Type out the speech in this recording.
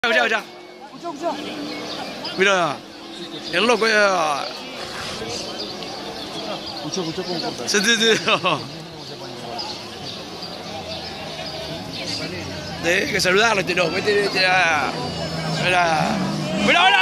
Escucha, escucha. Mira, el loco ya. Escucha cómo corta. Sí. Hay que saludarlo, este loco. Mira, mira.